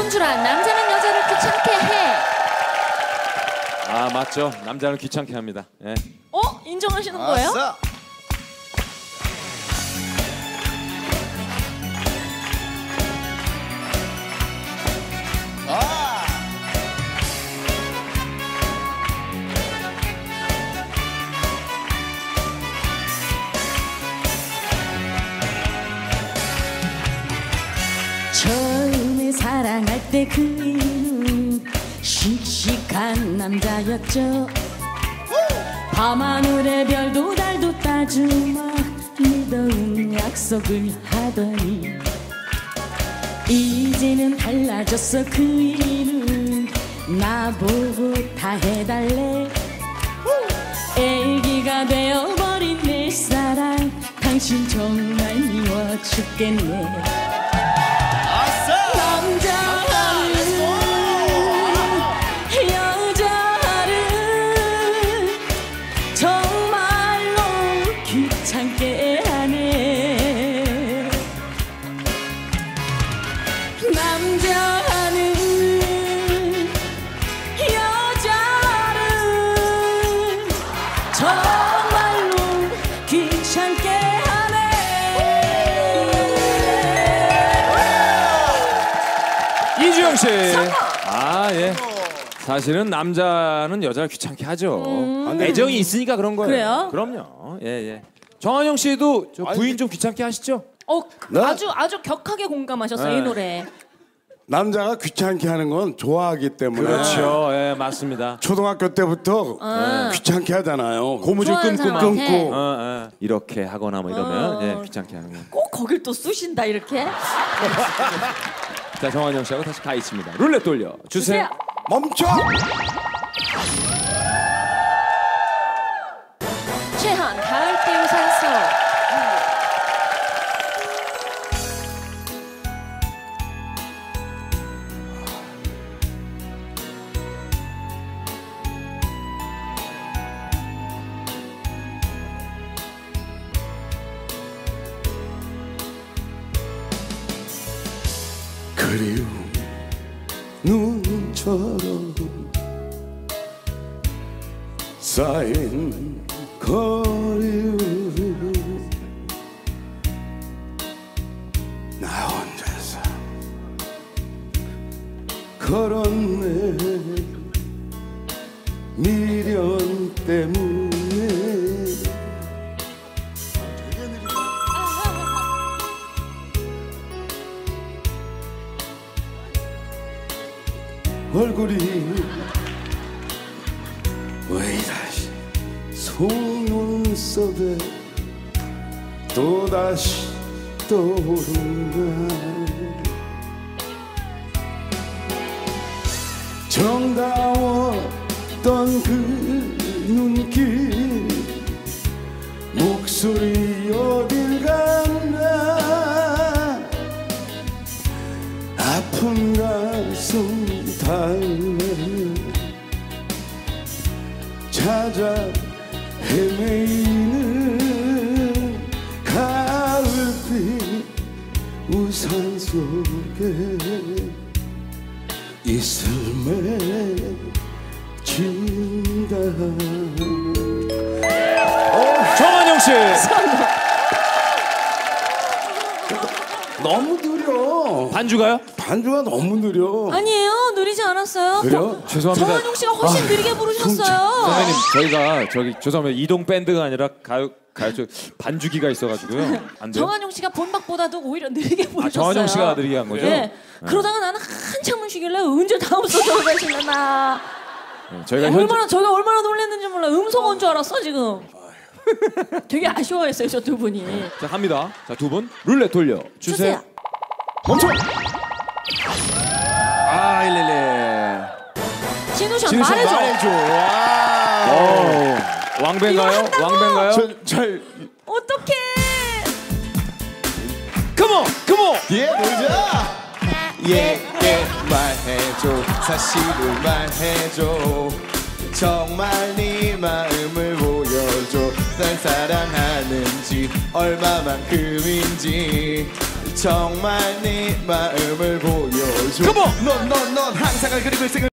김준환, 남자는 여자를 귀찮게 해. 아 맞죠. 남자는 귀찮게 합니다. 예. 인정하시는 거예요? 아싸. 처음에 사랑할 때 그는 씩씩한 남자였죠. 밤하늘의 별도 달도 따주마 믿어온 약속을 하더니 이제는 달라졌어. 그 일은 나보고 다 해달래. 애기가 되어버린 내 사랑 당신 정말 미워 죽겠네. 이주영 씨. 아 예. 사실은 남자는 여자를 귀찮게 하죠. 애정이 있으니까 그런 거예요. 그래요? 그럼요. 예 예. 정한영 씨도 저 부인 좀 귀찮게 하시죠? 네? 아주 격하게 공감하셨어요. 네. 이 노래. 남자가 귀찮게 하는 건 좋아하기 때문에. 그렇죠. 예 맞습니다. 초등학교 때부터 귀찮게 하잖아요. 고무줄 좋아하는 끊고 막 사람한테. 이렇게 하거나 뭐 이러면 예, 귀찮게 하는 거. 꼭 거길 또 쑤신다 이렇게. 자 정한영 씨하고 다시 가 있습니다. 룰렛 돌려 주세요. 멈춰! 최한 가을 띄우 산소. 그리움 눈처럼 쌓인 거리움 나 혼자서 걸었네 미련 때문에 얼굴이 왜 다시 속눈썹에 또다시 떠오른다. 정다웠던 그 눈길 목소리 어딜 갔나 아픈 가슴 달래 찾아 헤매이는 가을빛 우산 속에 이슬 맺힌다. 정한영 씨. 너무 느려. 반주가요? 반주가 너무 느려. 아니에요. 느리지 않았어요. 그래요? 죄송합니다. 정한용 씨가 훨씬 느리게 부르셨어요. 선배님 저희가 저기 죄송합니다. 이동 밴드가 아니라 가요 반주기가 있어가지고요. 안 돼요? 정한용 씨가 본박보다도 오히려 느리게 부르셨어요. 정한영 씨가 느리게 한 거죠? 네. 그러다가 나는 한참을 쉬길래 언제 다음 소절을 가시려나. 저희가 저희가 얼마나 놀랐는지 몰라. 음성 온 줄 알았어 지금. 되게 아쉬워했어요 저 두 분이. 자 갑니다. 자 두 분 룰렛 돌려 주세요. 멈춰. 아 111. 진우션 말해줘. 와. 왕배인가요? 왕배인가요? 잘. 어떡해. 컴온 예 놀자. 예 말해줘 사실을 말해줘 정말 네 마음을 보여줘 날 사랑하는지 얼마만큼인지 정말 네 마음을 보여줘 보여줘. Come on. 넌 항상 그리고 있을